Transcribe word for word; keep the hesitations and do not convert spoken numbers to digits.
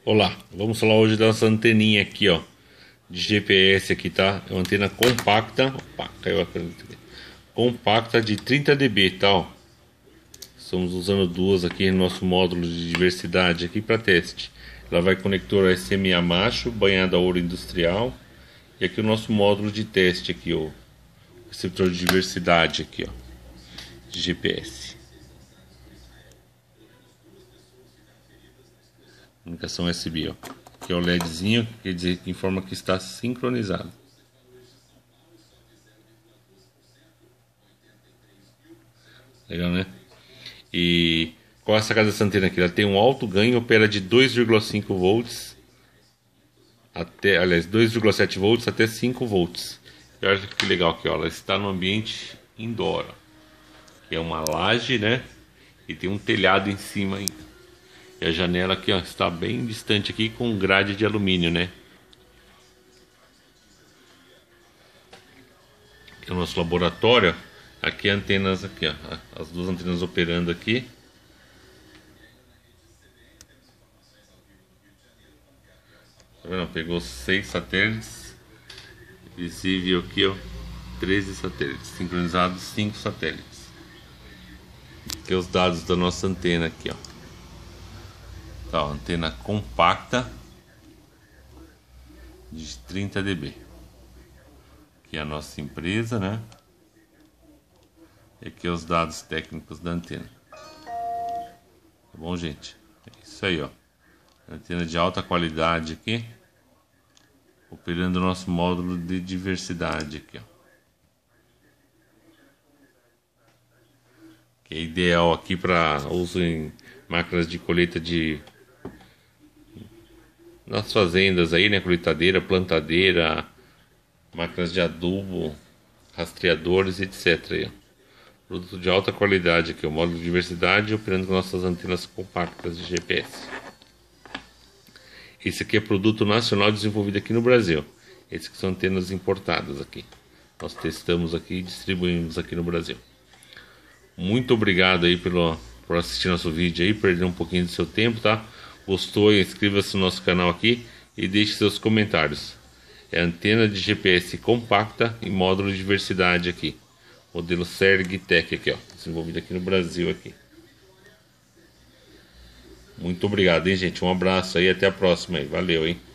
Olá, vamos falar hoje da nossa anteninha aqui, ó, de G P S aqui, tá? É uma antena compacta, opa, caiu a caneta aqui. Compacta de trinta decibéis, tá? Ó. Estamos usando duas aqui no nosso módulo de diversidade aqui para teste. Ela vai conector S M A macho, banhada a ouro industrial, e aqui o nosso módulo de teste aqui, ó, receptor de diversidade aqui, ó, de G P S. Comunicação U S B, ó. Aqui é o LEDzinho, quer dizer que informa que está sincronizado. Legal, né? E qual é a sacada dessa antena aqui? Ela tem um alto ganho, opera de dois vírgula cinco volts até, aliás, dois vírgula sete volts até cinco volts. E olha que legal aqui, ó. Ela está no ambiente indoor, ó, que é uma laje, né? E tem um telhado em cima ainda. E a janela aqui, ó, está bem distante aqui com grade de alumínio, né? Aqui é o nosso laboratório. Aqui antenas aqui, ó, as duas antenas operando aqui. Tá vendo? Pegou seis satélites. Visível aqui, ó, treze satélites. Sincronizados cinco satélites. Aqui os dados da nossa antena aqui, ó. Tá, ó, antena compacta de trinta decibéis. Aqui é a nossa empresa, né? E aqui os dados técnicos da antena. Tá bom, gente? É isso aí, ó. Antena de alta qualidade aqui, operando o nosso módulo de diversidade aqui, ó. Que é ideal aqui para uso em máquinas de colheita de nas fazendas aí, né? Colheitadeira, plantadeira, máquinas de adubo, rastreadores, etcétera aí, ó. Produto de alta qualidade aqui, o módulo de diversidade operando com nossas antenas compactas de G P S. Esse aqui é produto nacional desenvolvido aqui no Brasil. Esses que são antenas importadas aqui. Nós testamos aqui e distribuímos aqui no Brasil. Muito obrigado aí pelo, por assistir nosso vídeo aí, perder um pouquinho do seu tempo, tá? Gostou? Inscreva-se no nosso canal aqui e deixe seus comentários. É antena de G P S compacta e módulo de diversidade aqui. Modelo Sergtech aqui, ó, desenvolvido aqui no Brasil aqui. Muito obrigado, hein, gente? Um abraço aí, até a próxima aí. Valeu, hein?